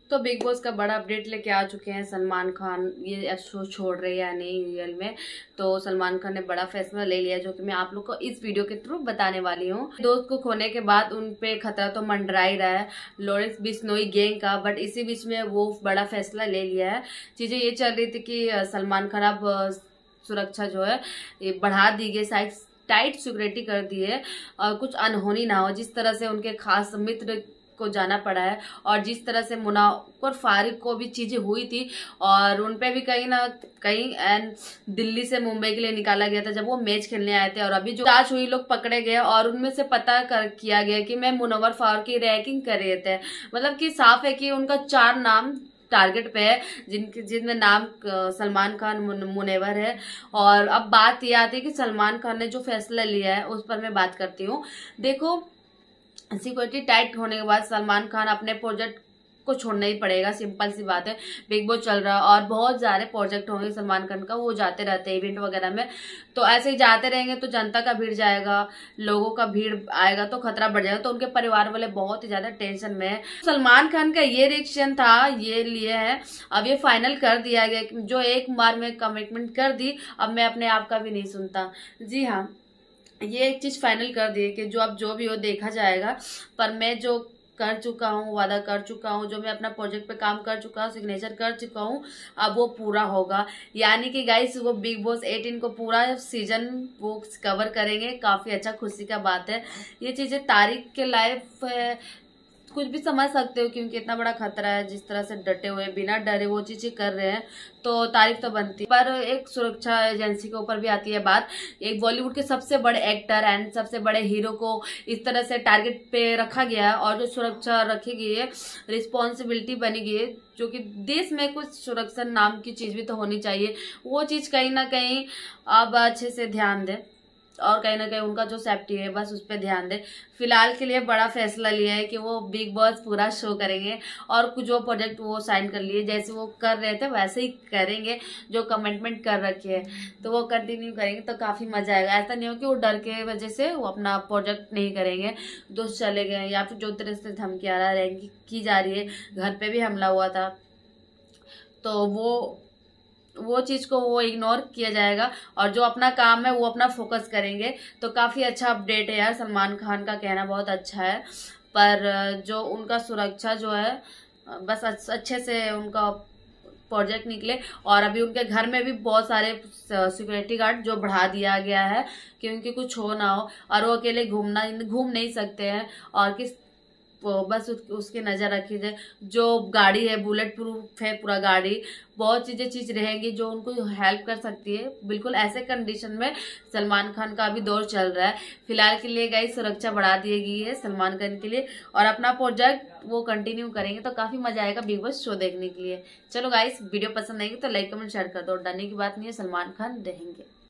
तो big boss का बड़ा अपडेट लेके आ चुके हैं। सलमान खान ये शो छोड़ रहे हैं या नहीं रियल में। तो सलमान खान ने बड़ा फैसला ले लिया जो कि मैं आप लोग को इस वीडियो के थ्रू बताने वाली हूँ। दोस्त को खोने के बाद उन पे खतरा तो मंडरा ही रहा है लॉरेंस बिश्नोई गैंग का, बट इसी बीच में वो बड़ा फैसला ले लिया है। चीजें ये चल रही थी कि सलमान खान अब सुरक्षा जो है ये बढ़ा दी गई, शायद टाइट सिक्योरिटी कर दी है और कुछ अनहोनी ना हो। जिस तरह से उनके खास मित्र को जाना पड़ा है और जिस तरह से मुनाफ और फारिक को भी चीजें हुई थी और उनपे भी कहीं ना कहीं एंड दिल्ली से मुंबई के लिए निकाला गया था जब वो मैच खेलने आए थे। और अभी जो जांच हुई लोग पकड़े गए और उनमें से पता किया गया कि मैं मुनव्वर फारूक की रैगिंग कर रहे थे। मतलब कि साफ है कि उनका 4 नाम टारगेट पे है जिनमें नाम सलमान खान मुनव्वर है। और अब बात यह आती है कि सलमान खान ने जो फैसला लिया है उस पर मैं बात करती हूँ। देखो, सिक्योरिटी टाइट होने के बाद सलमान खान अपने प्रोजेक्ट को छोड़ना ही पड़ेगा, सिंपल सी बात है। बिग बॉस चल रहा है और बहुत सारे प्रोजेक्ट होंगे सलमान खान का, वो जाते रहते हैं इवेंट वगैरह में। तो ऐसे ही जाते रहेंगे तो जनता का भीड़ जाएगा, लोगों का भीड़ आएगा तो खतरा बढ़ जाएगा। तो उनके परिवार वाले बहुत ही ज्यादा टेंशन में है। सलमान खान का ये रिएक्शन था, ये लिए है। अब ये फाइनल कर दिया गया कि जो एक बार में कमिटमेंट कर दी, अब मैं अपने आप का भी नहीं सुनता। जी हाँ, ये एक चीज फाइनल कर दी कि जो अब जो भी हो देखा जाएगा, पर मैं जो कर चुका हूँ, वादा कर चुका हूँ, जो मैं अपना प्रोजेक्ट पे काम कर चुका हूँ, सिग्नेचर कर चुका हूँ, अब वो पूरा होगा। यानी कि गाइस वो बिग बॉस 18 को पूरा सीजन वो कवर करेंगे। काफी अच्छा, खुशी का बात है। ये चीजें तारीख के लाइफ कुछ भी समझ सकते हो क्योंकि इतना बड़ा खतरा है। जिस तरह से डटे हुए बिना डरे वो चीजें कर रहे हैं तो तारीफ तो बनती है। पर एक सुरक्षा एजेंसी के ऊपर भी आती है बात। एक बॉलीवुड के सबसे बड़े एक्टर एंड सबसे बड़े हीरो को इस तरह से टारगेट पे रखा गया है और जो सुरक्षा रखी गई है, रिस्पॉन्सिबिलिटी बनी गई है, जो कि देश में कुछ सुरक्षा नाम की चीज भी तो होनी चाहिए। वो चीज कहीं ना कहीं अब अच्छे से ध्यान दे और कहीं ना कहीं उनका जो सेफ्टी है बस उस पर ध्यान दे। फिलहाल के लिए बड़ा फैसला लिया है कि वो बिग बॉस पूरा शो करेंगे और कुछ जो प्रोजेक्ट वो साइन कर लिए, जैसे वो कर रहे थे वैसे ही करेंगे। जो कमिटमेंट कर रखे है तो वो कंटिन्यू करेंगे तो काफी मजा आएगा। ऐसा नहीं हो कि वो डर के वजह से वो अपना प्रोजेक्ट नहीं करेंगे, दोस्त चले गए या फिर जो तरह से धमकी आ रहा है की जा रही है, घर पे भी हमला हुआ था, तो वो चीज को वो इग्नोर किया जाएगा और जो अपना काम है वो अपना फोकस करेंगे। तो काफी अच्छा अपडेट है यार। सलमान खान का कहना बहुत अच्छा है, पर जो उनका सुरक्षा जो है बस अच्छे से उनका प्रोजेक्ट निकले। और अभी उनके घर में भी बहुत सारे सिक्योरिटी गार्ड जो बढ़ा दिया गया है कि उनके कुछ हो ना हो और वो अकेले घूम नहीं सकते हैं। और किस बस उसकी नजर रखी जाए। जो गाड़ी है बुलेट प्रूफ है पूरा गाड़ी, बहुत चीज रहेंगी जो उनको हेल्प कर सकती है। बिल्कुल ऐसे कंडीशन में सलमान खान का अभी दौर चल रहा है। फिलहाल के लिए गाइस सुरक्षा बढ़ा दी गई है सलमान खान के लिए और अपना प्रोजेक्ट वो कंटिन्यू करेंगे तो काफी मजा आएगा बिग बॉस शो देखने के लिए। चलो गाइस, वीडियो पसंद आएगी तो लाइक कमेंट शेयर कर दो। डरने की बात नहीं है, सलमान खान रहेंगे।